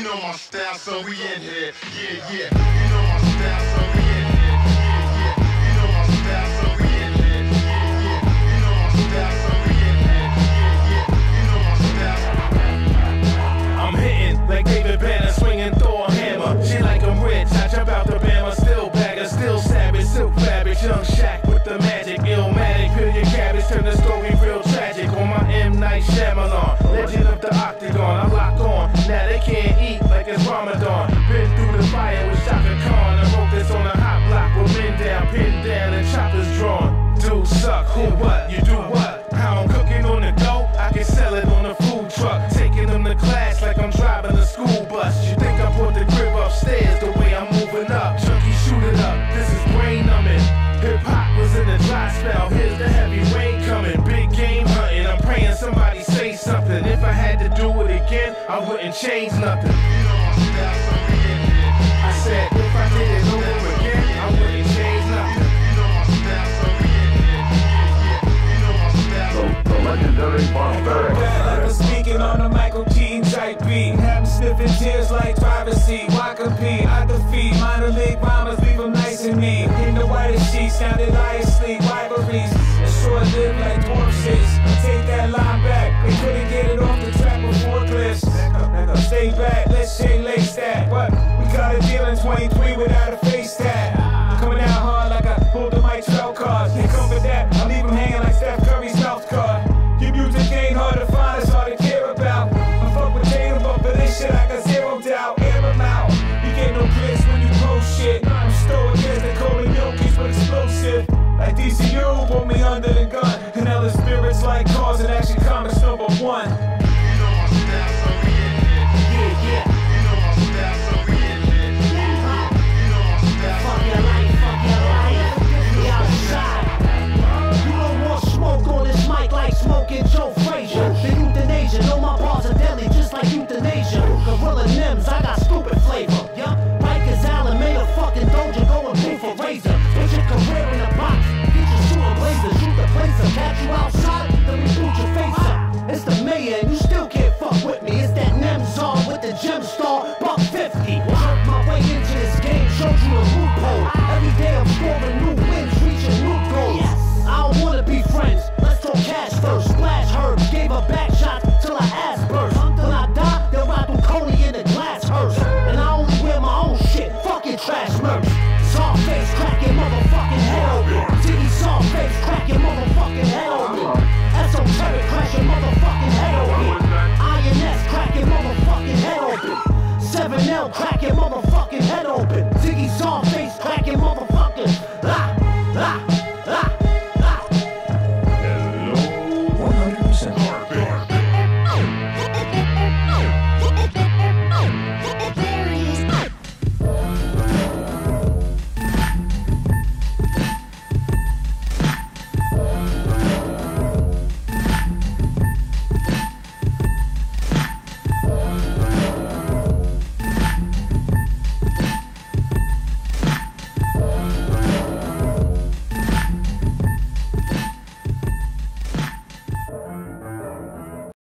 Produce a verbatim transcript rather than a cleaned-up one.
You know my style, so we in here. Yeah, yeah. You know my style, so we in here. Yeah, yeah. You know my style, so we in here. Yeah, yeah. You know my style, so we in here. Yeah, yeah. You know my style. I'm hitting like David Banner, swinging Thor hammer. Shit like I'm rich, I jump out the Bama, still bagger, still savage, silk fabric, young Shaq with the magic, illmatic, peel your cabbage, turn the story real tragic. On my M. Night Shyamalan, legend of the Octagon, I lock on. Now they can't eat like it's Ramadan. Been through the fire with Shaka Khan. I wrote this on a hot block with men down, pinned down, and choppers drawn. Do suck, who what? You do what? How I'm cooking on the go? I can sell it on a food truck. Taking them to class like I'm driving a school bus. You think I brought the crib upstairs the way I'm moving up? Chucky, shoot it up. This is brain numbing. Hip hop was in a dry spell. Here's the heavy rain coming. Big game hunting. I'm praying somebody say something. If I had to do it again, I wouldn't change nothing. You know my style, so we in here. I said if I did it over again, I wouldn't change nothing. You know my style, so we in here. Yeah, yeah. You know my style. The, the legendary Barbaric. Like a speaking on a Michael Keaton type beat. Have him sniffing tears like privacy. Why compete? I defeat minor league rhymers, leave them nice and neat. In the whitest sheets, now they lie asleep. Rivalries and short lived like dwarf shits. Take that line back. They couldn't get it off the track before cliffs. Stay back.